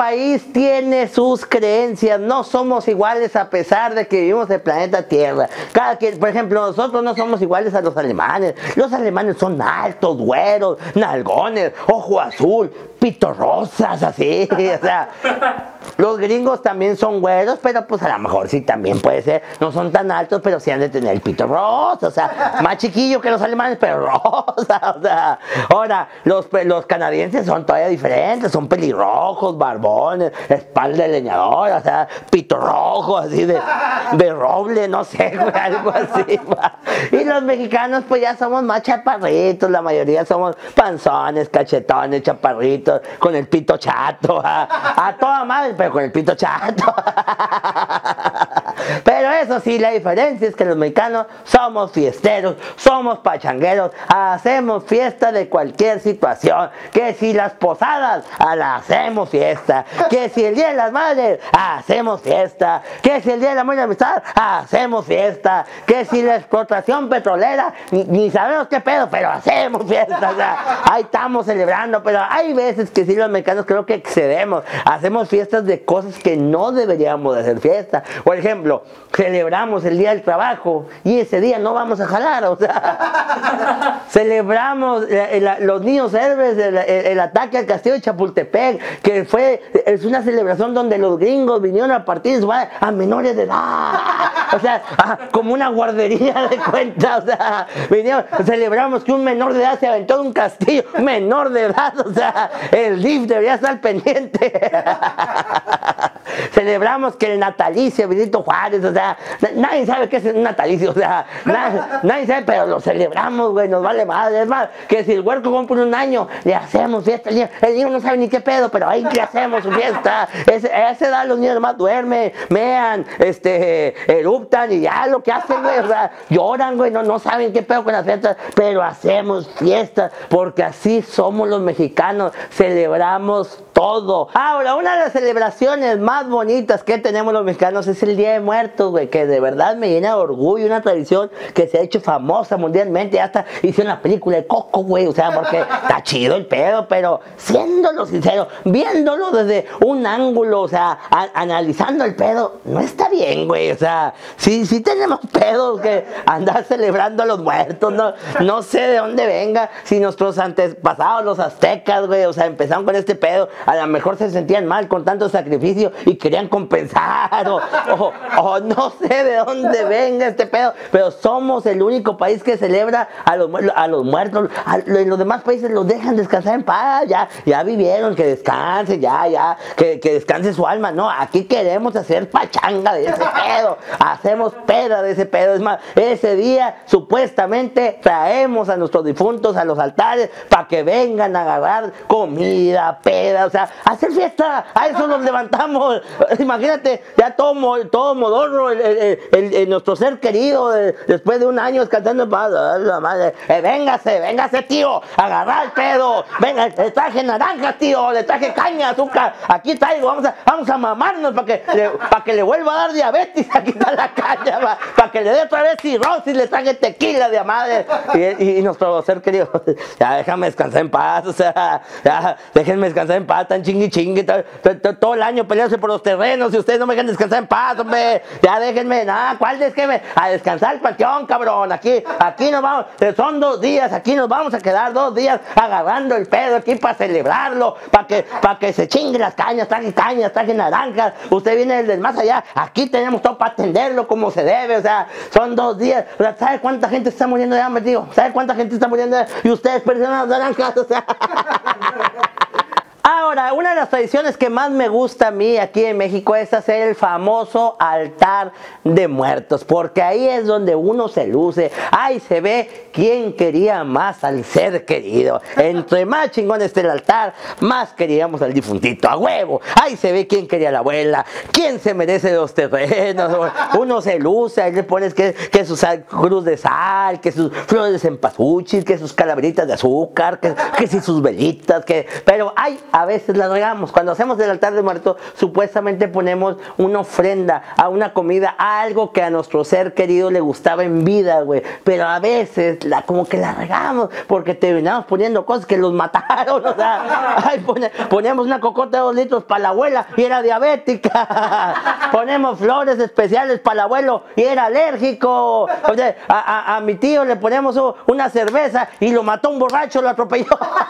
país tiene sus creencias, no somos iguales a pesar de que vivimos en el planeta Tierra. Cada quien, por ejemplo, nosotros no somos iguales a los alemanes. Los alemanes son altos, güeros, nalgones, ojo azul, pito rosas, así, o sea. Los gringos también son güeros, pero pues a lo mejor sí también puede ser. No son tan altos, pero sí han de tener el pito rosa, o sea, más chiquillo que los alemanes, pero rosa, o sea. Ahora, los canadienses son todavía diferentes, son pelirrojos, barbones, espalda de leñador, o sea, pito rojo, así de roble, no sé, güey, algo así, va. Y los mexicanos, pues ya somos más chaparritos, la mayoría somos panzones, cachetones, chaparritos, con el pito chato, a toda madre, pero con el pito chato. Pero eso sí, la diferencia es que los mexicanos somos fiesteros, somos pachangueros, hacemos fiesta de cualquier situación. Que si las posadas, hacemos fiesta. Que si el Día de las Madres, hacemos fiesta. Que si el Día del Amor y la Amistad, hacemos fiesta. Que si la explotación petrolera, ni sabemos qué pedo, pero hacemos fiesta. O sea, ahí estamos celebrando, pero hay veces que sí los mexicanos creo que excedemos. Hacemos fiestas de cosas que no deberíamos de hacer fiesta. Por ejemplo, celebramos el Día del Trabajo y ese día no vamos a jalar, o sea, celebramos los niños héroes, el ataque al castillo de Chapultepec, que es una celebración donde los gringos vinieron a partir a menores de edad, o sea, como una guardería de cuenta, o sea, celebramos que un menor de edad se aventó de un castillo, menor de edad, o sea, el DIF debería estar pendiente. Celebramos que el natalicio, Benito Juárez, o sea, nadie sabe qué es un natalicio, o sea, nadie sabe, pero lo celebramos, güey, nos vale madre. Es más, que si el huerco cumple un año, le hacemos fiesta, el niño no sabe ni qué pedo, pero ahí le hacemos su fiesta. A esa edad los niños nomás duermen, mean, eruptan y ya lo que hacen, güey, o sea, lloran, güey, no saben qué pedo con las fiestas, pero hacemos fiestas, porque así somos los mexicanos, celebramos todo. Ahora, una de las celebraciones más bonitas que tenemos los mexicanos es el Día de Muertos, güey, que de verdad me llena de orgullo, una tradición que se ha hecho famosa mundialmente, hasta hicieron la película de Coco, güey, o sea, porque está chido el pedo, pero siéndolo sincero, viéndolo desde un ángulo, o sea, analizando el pedo, no está bien, güey, o sea, sí tenemos pedos que andar celebrando a los muertos, no sé de dónde venga, si nuestros antepasados, los aztecas, güey, o sea, empezaron con este pedo, a lo mejor se sentían mal con tanto sacrificio y querían compensar, o no sé de dónde venga este pedo, pero somos el único país que celebra a los muertos. En los demás países los dejan descansar en paz, ya vivieron, que descanse, que descanse su alma. No, aquí queremos hacer pachanga de ese pedo, hacemos peda de ese pedo. Es más, ese día supuestamente traemos a nuestros difuntos a los altares para que vengan a agarrar comida, peda, o sea, hacer fiesta. A eso nos levantamos. Imagínate, ya todo modorro, nuestro ser querido, después de un año descansando en paz. La madre, véngase, tío, agarrar el pedo. Venga, le traje naranjas, tío, le traje caña, azúcar. Aquí traigo, vamos a mamarnos para que le vuelva a dar diabetes. Aquí está la caña, para que le dé otra vez cirrosis, le traje tequila de madre. Y nuestro ser querido, ya déjame descansar en paz, o sea, ya déjenme descansar en paz, tan chingue, todo el año peleándose por los terrenos y ustedes no me dejan descansar en paz, hombre. Ya déjenme, ¿cuál déjenme? A descansar el panteón, cabrón. Aquí nos vamos, son 2 días, aquí nos vamos a quedar 2 días agarrando el pedo aquí para celebrarlo, para que se chingue las cañas, traje naranjas. Usted viene del más allá, aquí tenemos todo para atenderlo como se debe, o sea, son 2 días. O sea, ¿sabe cuánta gente está muriendo de hambre, tío? ¿Sabe cuánta gente está muriendo de hambre? Y ustedes perdieron las naranjas, o sea. Ahora, una de las tradiciones que más me gusta a mí aquí en México es hacer el famoso altar de muertos, porque ahí es donde uno se luce, ahí se ve quién quería más al ser querido. Entre más chingón esté el altar, más queríamos al difuntito, a huevo. Ahí se ve quién quería a la abuela, quién se merece los terrenos. Uno se luce, ahí le pones que su cruz de sal, que sus flores de cempasúchil, que sus calaveritas de azúcar, que si sus velitas, pero hay a veces la regamos. Cuando hacemos el altar de muertos, supuestamente ponemos una ofrenda a una comida, a algo que a nuestro ser querido le gustaba en vida, güey. Pero a veces como que la regamos porque terminamos poniendo cosas que los mataron. O sea, ay, ponemos una cocota de 2 litros para la abuela y era diabética. Ponemos flores especiales para el abuelo y era alérgico. O sea, a mi tío le ponemos una cerveza y lo mató un borracho, lo atropelló.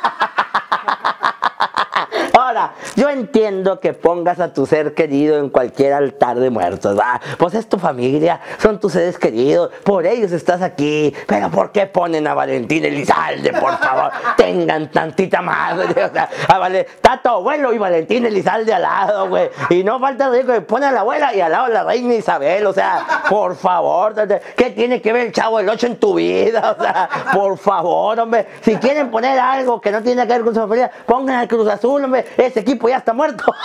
Ahora, yo entiendo que pongas a tu ser querido en cualquier altar de muertos, ¿va? Pues es tu familia, son tus seres queridos, por ellos estás aquí. Pero ¿por qué ponen a Valentín Elizalde, por favor? Tengan tantita madre, o sea, está tu abuelo y Valentín Elizalde al lado, güey. Y no falta el que pone a la abuela y al lado la reina Isabel, o sea, por favor, ¿qué tiene que ver el Chavo del 8 en tu vida? O sea, por favor, hombre, si quieren poner algo que no tiene que ver con su familia, pongan al Cruz Azul, hombre. Ese equipo ya está muerto.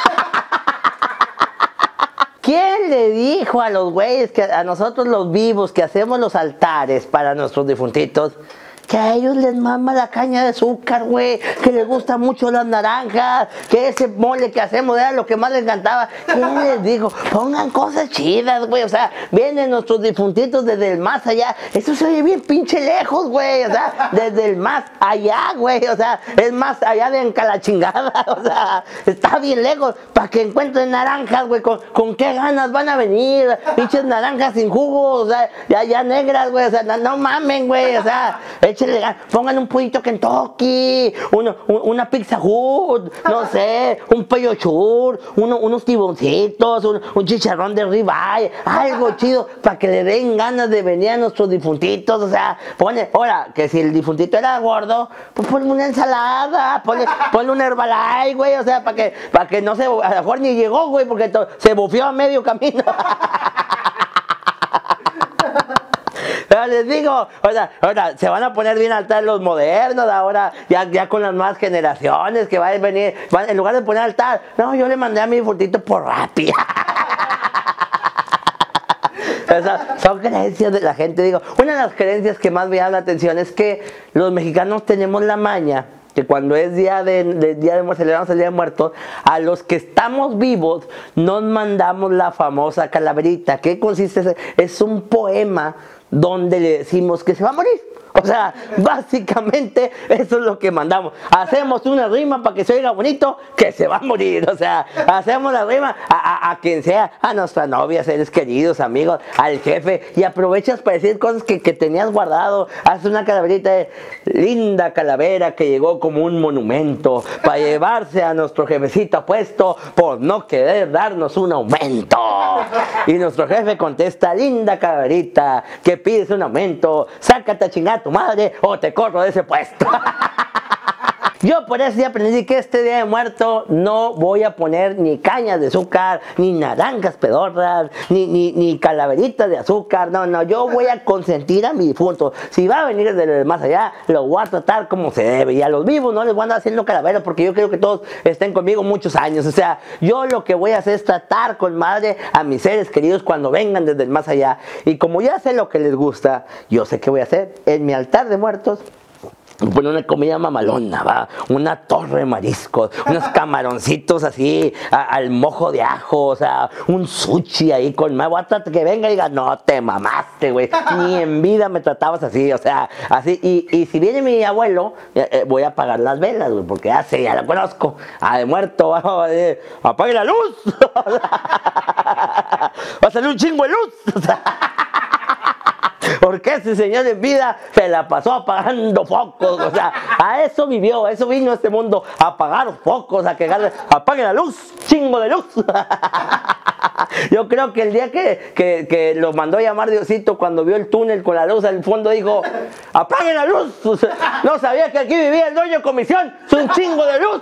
¿Quién le dijo a los güeyes, que a nosotros los vivos, que hacemos los altares para nuestros difuntitos, que a ellos les mama la caña de azúcar, güey, que les gusta mucho las naranjas, que ese mole que hacemos era lo que más les encantaba? ¿Quién les dijo? Pongan cosas chidas, güey, o sea, vienen nuestros difuntitos desde el más allá. Eso se oye bien pinche lejos, güey, o sea, desde el más allá, güey, o sea, es más allá de Encalachingada, o sea, está bien lejos, para que encuentren naranjas, güey, con qué ganas van a venir, pinches naranjas sin jugo, o sea, ya negras, güey, o sea, no mamen, güey, o sea, pongan un pollito Kentucky, una Pizza Hut, no sé, un pollo chur, unos tiboncitos, un chicharrón de ribeye, algo chido para que le den ganas de venir a nuestros difuntitos. O sea, ahora, que si el difuntito era gordo, pues ponle una ensalada, ponle un Herbalife, güey, o sea, para que no se, a lo mejor ni llegó, güey, porque se bufió a medio camino. Pero les digo, ahora se van a poner bien altar los modernos, ahora ya con las nuevas generaciones que van a venir, en lugar de poner altar, no, yo le mandé a mi difuntito por Rappi. Son creencias de la gente. Digo, una de las creencias que más me llama la atención es que los mexicanos tenemos la maña que cuando es celebramos el Día de Muertos, a los que estamos vivos nos mandamos la famosa calaverita. ¿Qué consiste? Es un poema donde le decimos que se va a morir. O sea, básicamente eso es lo que mandamos. Hacemos una rima para que se oiga bonito, que se va a morir. O sea, hacemos la rima a quien sea, a nuestra novia, seres queridos, amigos, al jefe, y aprovechas para decir cosas que tenías guardado. Haces una calaverita de linda calavera que llegó como un monumento para llevarse a nuestro jefecito puesto por no querer darnos un aumento. Y nuestro jefe contesta, linda calaverita, que pides un aumento, sácate a chingar a tu madre o te corro de ese puesto. Yo por eso ya aprendí que este Día de Muerto no voy a poner ni cañas de azúcar, ni naranjas pedorras, ni calaveritas de azúcar. No, yo voy a consentir a mi difunto. Si va a venir desde más allá, lo voy a tratar como se debe. Y a los vivos no les voy a andar haciendo calaveras porque yo quiero que todos estén conmigo muchos años. O sea, yo lo que voy a hacer es tratar con madre a mis seres queridos cuando vengan desde el más allá. Y como ya sé lo que les gusta, yo sé qué voy a hacer en mi altar de muertos. Poner una comida mamalona, va, una torre de mariscos, unos camaroncitos así al mojo de ajo, o sea, un sushi ahí con más. Voy a tratar que venga y diga, no te mamaste, güey, ni en vida me tratabas así, o sea, así. Y si viene mi abuelo, voy a apagar las velas, güey, porque ya la conozco, de muerto, apague la luz, va a salir un chingo de luz, o sea. Porque ese señor en vida se la pasó apagando focos, o sea, a eso vivió, a eso vino a este mundo, a apagar focos, a quejarle, apague la luz, chingo de luz. Yo creo que el día que lo mandó a llamar Diosito, cuando vio el túnel con la luz al fondo, dijo, apague la luz, no sabía que aquí vivía el dueño de comisión, es un chingo de luz.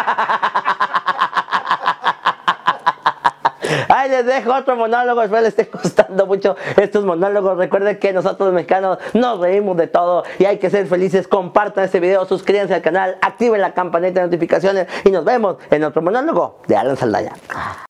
Ay, les dejo otro monólogo, espero les esté gustando mucho estos monólogos. Recuerden que nosotros los mexicanos nos reímos de todo y hay que ser felices. Compartan este video, suscríbanse al canal, activen la campanita de notificaciones y nos vemos en otro monólogo de Alan Saldaña.